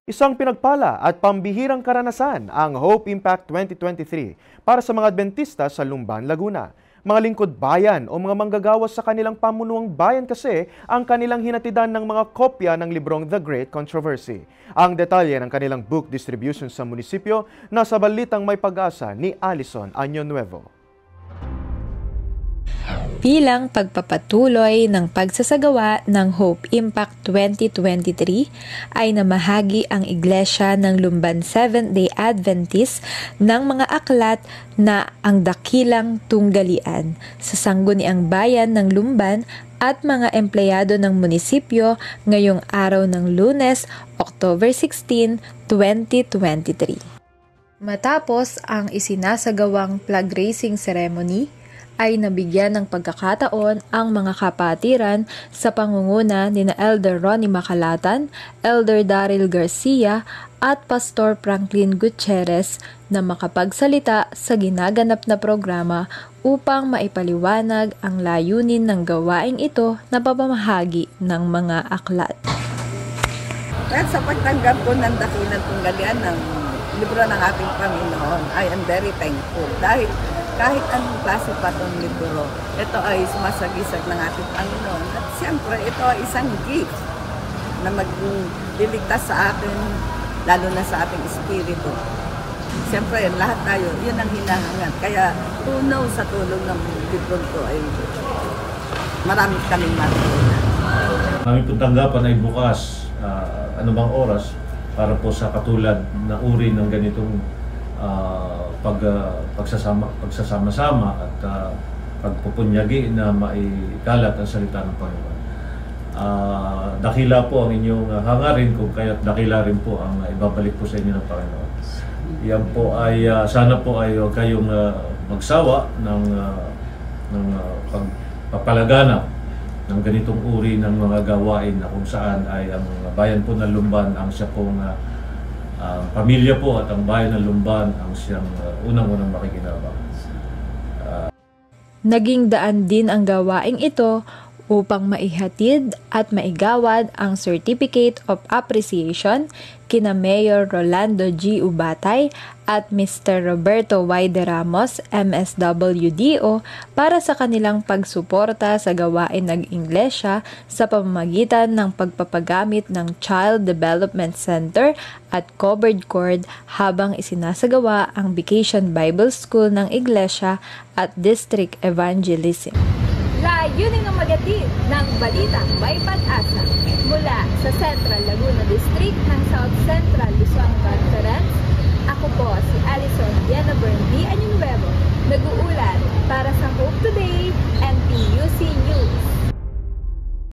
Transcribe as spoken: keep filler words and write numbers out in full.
Isang pinagpala at pambihirang karanasan ang Hope Impact twenty twenty-three para sa mga Adventista sa Lumban, Laguna. Mga lingkod bayan o mga manggagawa sa kanilang pamunuang bayan kasi ang kanilang hinatidan ng mga kopya ng librong The Great Controversy. Ang detalye ng kanilang book distribution sa munisipyo nasa balitang May Pag-asa ni Alison Año-Nuevo. Bilang pagpapatuloy ng pagsasagawa ng Hope Impact twenty twenty-three ay namahagi ang Iglesia ng Lumban Seventh-day Adventist ng mga aklat na ang dakilang tunggalian sa sangguniang bayan ng Lumban at mga empleyado ng munisipyo ngayong araw ng Lunes, October sixteen, twenty twenty-three. Matapos ang isinasagawang flag raising ceremony, ay nabigyan ng pagkakataon ang mga kapatiran sa pangunguna ni na Elder Ronnie Macalatan, Elder Daryl Garcia at Pastor Franklin Gutierrez na makapagsalita sa ginaganap na programa upang maipaliwanag ang layunin ng gawaing ito na pamamahagi ng mga aklat. At sa pagtanggap ko ng dakilang tunggalian ng libro ng ating Panginoon, I am very thankful dahil kahit anong klase pa itong libro, ito ay sumasagisag ng ating Panginoon. At siyempre, ito ay isang gift na magliligtas sa atin, lalo na sa ating espiritu. Siyempre, lahat tayo, yun ang hinahangad. Kaya, tunaw sa tulong ng libro ko ay marami kaming matutunan. Aming pagtanggapan ay bukas, uh, anumang oras, para po sa katulad na uri ng ganitong uh, pag uh, pagsasama pagsasama-sama at uh, pagpupunyagi na maikalat ang salita ng Panginoon. Uh, dakila po ang inyong uh, hangarin, kung kaya't dakila rin po ang uh, ibabalik po sa inyo ng Panginoon. Yan po ay uh, sana po ay huwag kayong uh, magsawa ng uh, ng uh, pagpapalaganap ng ganitong uri ng mga gawain na kung saan ay ang bayan po ng Lumban ang siya pong uh, ang uh, pamilya po at ang bayan ng Lumban ang siyang uh, unang-unang makikinabang. Uh, Naging daan din ang gawaing ito upang maihatid at maigawad ang Certificate of Appreciation kina Mayor Rolando G. Ubatay at Mister Roberto Y. De Ramos, M S W D O, para sa kanilang pagsuporta sa gawain ng Iglesia sa pamamagitan ng pagpapagamit ng Child Development Center at covered cord habang isinasagawa ang Vacation Bible School ng Iglesia at District Evangelism. Layunin ng magatid ng Balitang May Pag-asa mula sa Central Laguna District ng South Central Luzon Conference. Ako po si Alison Año-Nuevo, nag-uulat para sa Hope Today and P U C